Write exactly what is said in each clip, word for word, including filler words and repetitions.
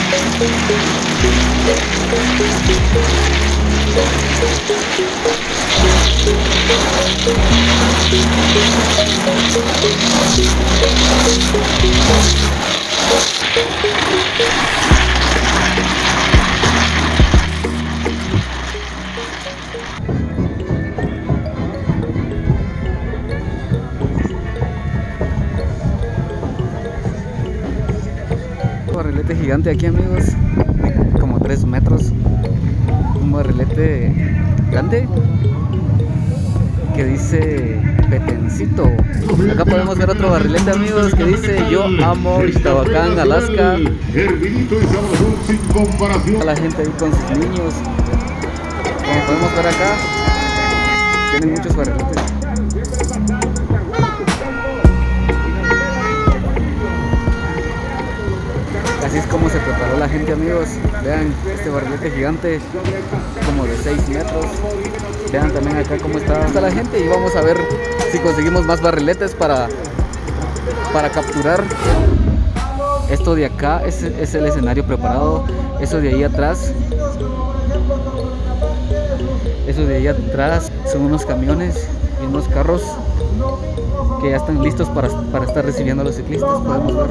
Barrilete gigante aquí, amigos, como tres metros, un barrilete grande que dice Petencito. Acá podemos ver otro barrilete, amigos, que dice Yo amo Ixtahuacán, Alaska. A la gente ahí con sus niños, como podemos ver acá, tienen muchos barriletes. Así es como se preparó la gente, amigos. Vean este barrilete gigante, como de seis metros. Vean también acá cómo está, está la gente. Y vamos a ver si conseguimos más barriletes para, para capturar. Esto de acá es, es el escenario preparado. Eso de ahí atrás, eso de ahí atrás son unos camiones y unos carros que ya están listos para, para estar recibiendo a los ciclistas. Podemos ver.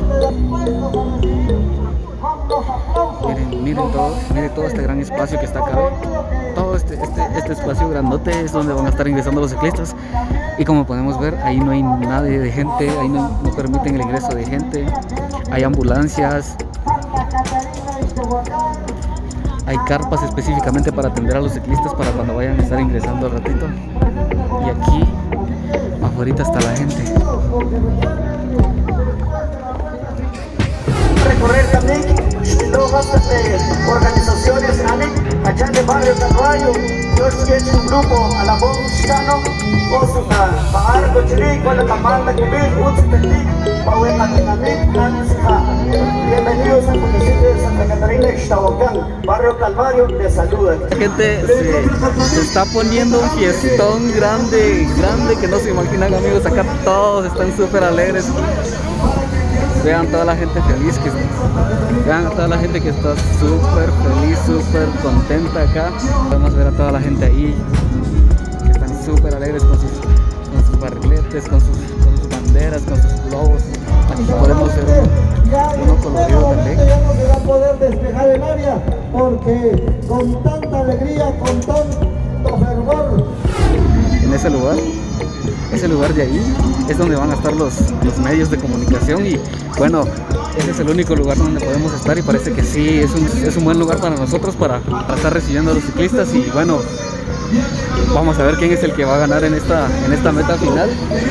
Miren, miren todo, miren todo este gran espacio que está acá. Todo este, este, este espacio grandote es donde van a estar ingresando los ciclistas. Y como podemos ver, ahí no hay nadie de gente, ahí no, no permiten el ingreso de gente. Hay ambulancias, hay carpas específicamente para atender a los ciclistas para cuando vayan a estar ingresando al ratito. Y aquí, afuera está la gente. Recorrer también luego bastantes organizaciones allá en el barrio Calvario. Yo estoy un grupo a la voz mexicano o su pagar cochiri con la camarada que ven un tecnic para ver la dinámica. Bienvenidos al municipio de Santa Catarina, Ixtahuacán, barrio Calvario. Les saluda. La gente se, se está poniendo un fiestón grande, grande que no se imaginan, amigos. Acá todos están súper alegres. Vean toda la gente feliz, que, vean a toda la gente que está súper feliz, súper contenta acá. Podemos ver a toda la gente ahí, que están súper alegres con sus, con sus barriletes, con sus, con sus banderas, con sus globos. Aquí podemos ver uno, uno colorido también. Ya no se va a poder despejar el área, porque con tanta alegría, con tanto fervor. En ese lugar, ese lugar de ahí, es donde van a estar los, los medios de comunicación y bueno, ese es el único lugar donde podemos estar y parece que sí, es un, es un buen lugar para nosotros para, para estar recibiendo a los ciclistas y bueno, vamos a ver quién es el que va a ganar en esta, en esta meta final.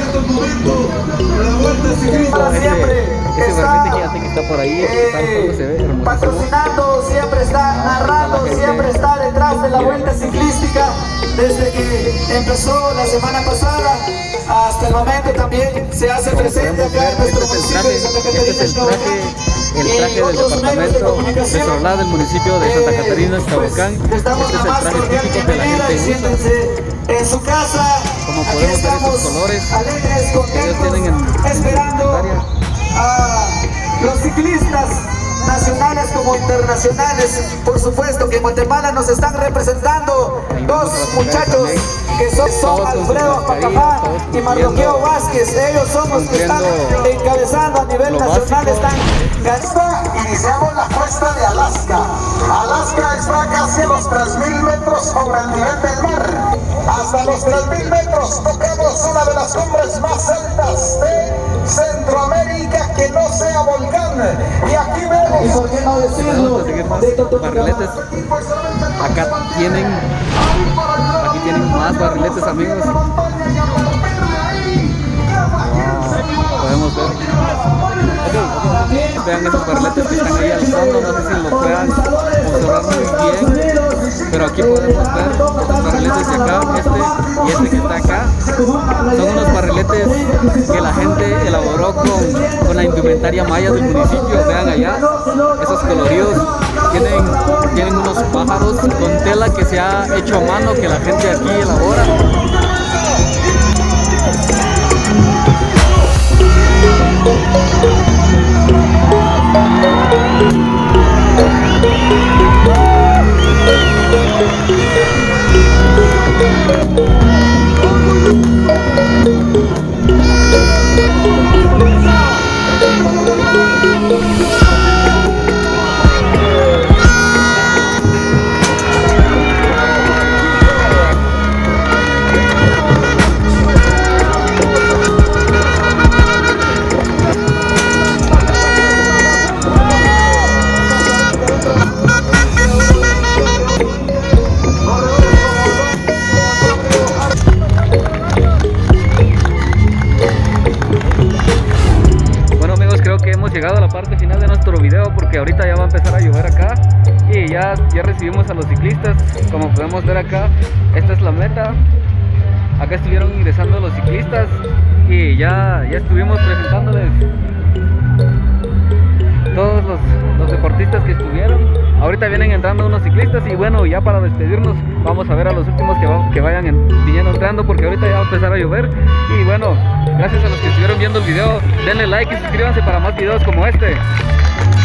Ese, ese barrilete gigante que está por ahí, eh, está el se ve hermosísimo. Patrocinando, siempre está narrando, siempre está detrás de la vuelta ciclística desde que empezó la semana pasada. Hasta el momento también se hace presente acá en nuestro municipio de Santa Catarina. Este es el traje, el traje del departamento de Sorlá del municipio de Santa Catarina, Ixtahuacán. Este es el traje típico que la gente usa. En su casa, como podemos ver esos colores, alegres, contentos, tienen en, esperando a los ciclistas nacionales como internacionales. Por supuesto que en Guatemala nos están representando dos muchachos que son, son Alfredo Pacajá y Mardoqueo Vázquez. Ellos son los que están encabezando a nivel nacional. Están iniciamos la cuesta de Alaska. Alaska está casi a los tres mil metros sobre el nivel del mar. Hasta los tres mil metros tocamos una de las cumbres más altas de Centroamérica que no sea volcán. Y aquí vemos, ¿y por qué no decirlo? De barriletes. Acá tienen, aquí tienen más barriletes, amigos. Wow. Podemos ver. Okay, okay. Vean esos barriletes que están ahí al fondo, no sé si lo puedan observar muy bien, pero aquí podemos ver estos barriletes de acá, este y este que está acá. Son unos barriletes que la gente elaboró con, con la indumentaria maya del municipio. Vean allá, esos coloridos. Tienen, tienen unos pájaros con tela que se ha hecho a mano, que la gente aquí elabora. Thank you. porque ahorita ya va a empezar a llover acá y ya, ya recibimos a los ciclistas. Como podemos ver acá, esta es la meta. Acá estuvieron ingresando los ciclistas y ya, ya estuvimos presentándoles todos los, los deportistas que estuvieron. Ahorita vienen entrando unos ciclistas y bueno, ya para despedirnos vamos a ver a los últimos que, va, que vayan en, viniendo entrando, porque ahorita ya va a empezar a llover. Y bueno, gracias a los que estuvieron viendo el video, denle like y suscríbanse para más videos como este.